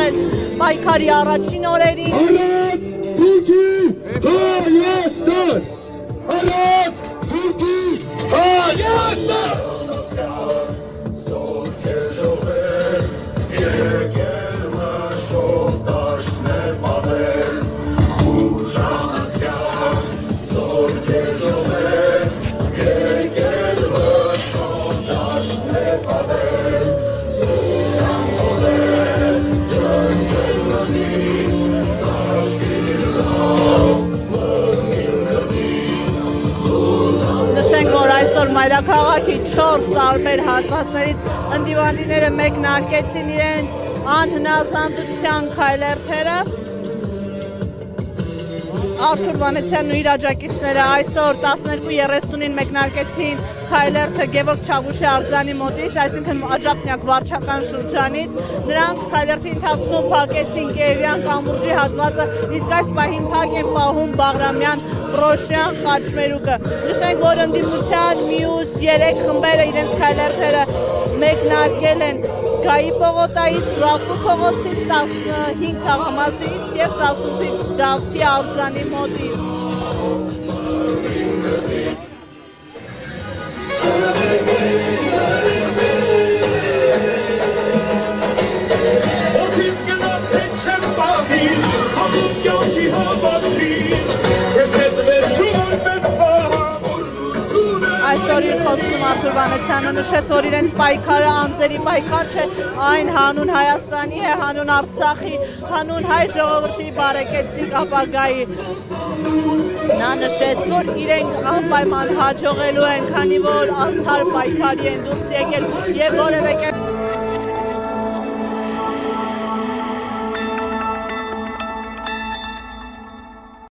եղել պայքարի առաջին օրերին։ Արաց Թուրքի Հայաստան! Արաց Թուրքի Հայաստան! Նշենք, որ այսօր մայրաքաղաքի 4 տարբեր հատվածներից ընդդիմադիրները մեկնարկեցին իրենց անհնազանդության քայլերթերը։ Արթուր Վանեցյանն ու իր աջակիցները այսօր 12:30-ին մեկնարկեցին քայլերթը Գևորգ Չավուշի արձանի մոտից, այսինքն Աջափնյակ վարչական շրջանից։ Նրանք քայլերթի ընթացքում փակեցին Կերյան կամուրջի հատվածը, իսկ այս պահին փակ են պահում Բաղրամյան-Պռոշյան խաչմերուկը։ Նշենք, որ ընդդիմության մյուս 3 խմբերը իրենց քայլերթերը մեկնարկել են Գայի պողոտայից, Ռաֆու փողոցից, 15 թաղամասից և Սասունցի Դավթի արձանի մոտից։ Այսօր իր խոսքում Արթուր Վանեցյանը նշեց, որ իրենց պայքարը անձերի պայքար չէ, այն հանուն Հայաստանի է, հանուն Արցախի, հանուն հայ ժողովրդի բարեկեցիկ ապագայի։ Նա նշեց, որ իրենք անպայման հաջողելու են, քանի որ արդար պայքարի են դուրս եկել և որևէ